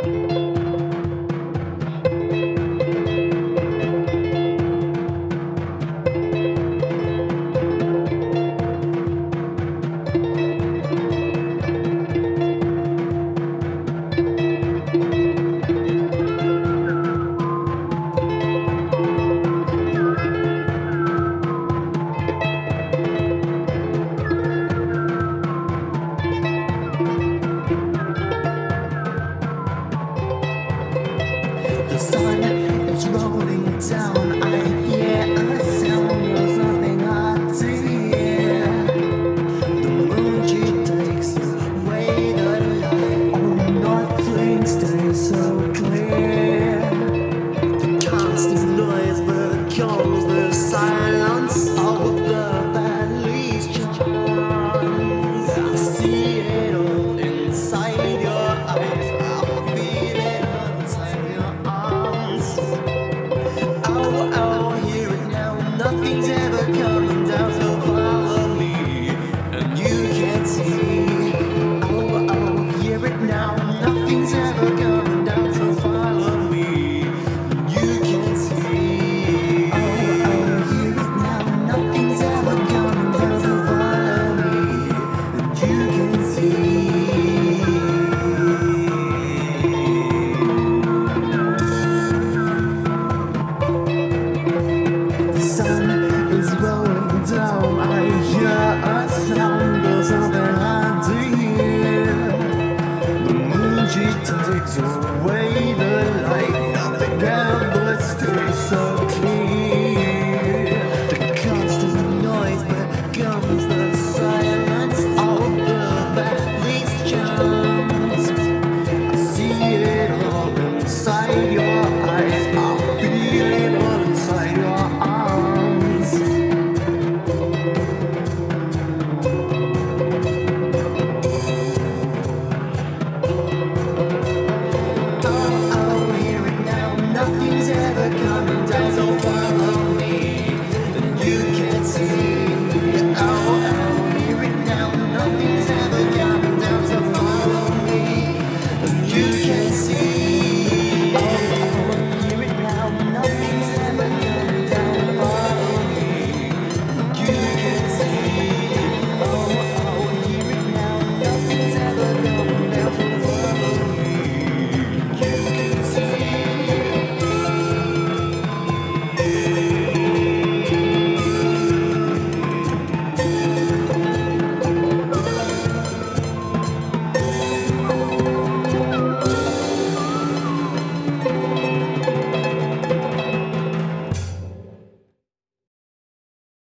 The sun is rolling down. I hear a sound, there's nothing I hear. The moon, she takes away the light. Oh, nothing stays so clear. The constant noise becomes the silence of the valley's charms. I see it all inside your eyes. I feel it inside your arms. Oh, oh, hear it now. Nothing's ever coming down, so follow me, and you can see. Oh, oh, hear it now. Nothing's ever coming down, so follow me, and you can see. Oh, oh, hear it now. Nothing's ever coming down, so follow me, and you can see. The sun is rolling down. I hear a sound, there's something I hear. The moon, she takes away the light. Nothing ever stays so clear. The constant noise becomes the silence of the valley's charms. I see it all inside your eyes. I feel it all inside your arms.